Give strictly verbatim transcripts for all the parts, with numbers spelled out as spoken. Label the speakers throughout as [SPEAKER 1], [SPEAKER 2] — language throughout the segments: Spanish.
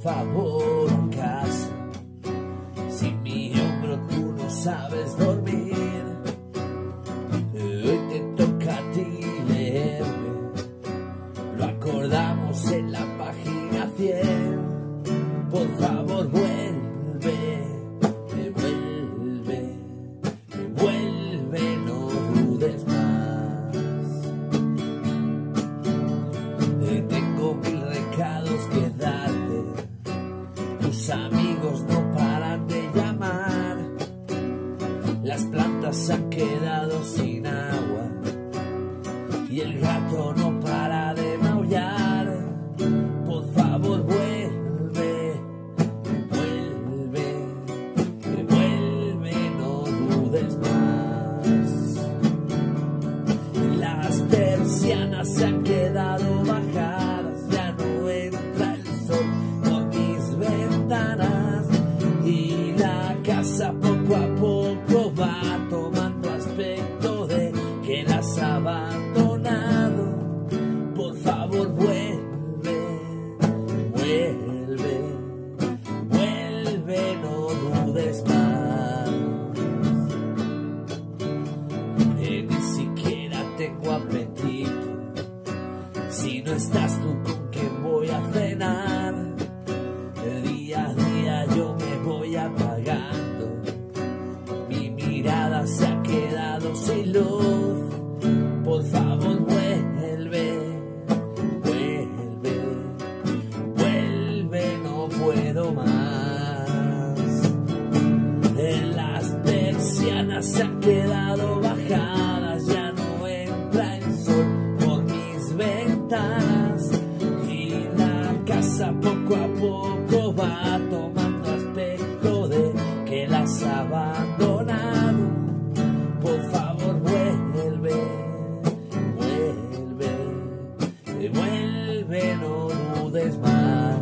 [SPEAKER 1] favor a casa. Sin mi hombro tú no sabes dormir. Hoy te toca a ti leerme. Lo acordamos en la página cien. Por favor vuelve, me vuelve, me vuelve, no dudes más. Eh, tengo mil recados que darte. Tus amigos no paran de llamar. Las plantas se han quedado sin agua y el gato no para de maullar. Por favor vuelve, vuelve, vuelve, no dudes más. Las persianas se han quedado bajadas, ya no entra el sol por mis ventanas y la casa poco a poco va tomando aspecto de que la has abandonado. Por favor vuelve, vuelve, vuelve, no dudes más. Eh, ni siquiera tengo apetito. Si no estás tú, ¿con qué voy a cenar? Día a día yo me voy apagando. Mi mirada se ha quedado sin luz. Por favor vuelve, vuelve, vuelve, no puedo más. Las persianas se han quedado bajadas, ya no entra el sol por mis ventanas y la casa poco a poco va tomando aspecto de que la has abandonado. Por favor vuelve, vuelve, vuelve, no dudes más.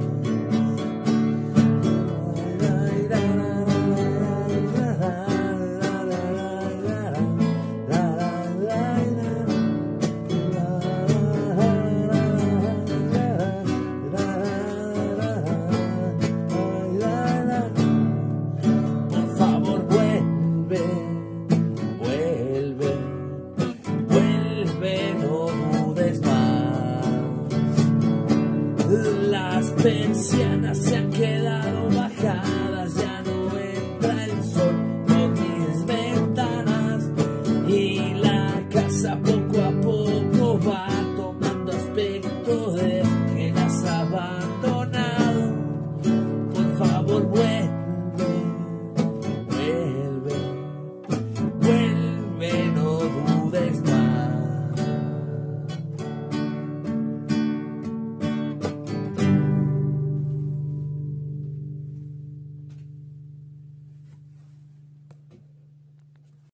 [SPEAKER 1] Por favor vuelve, vuelve, vuelve, no dudes más. Las persianas se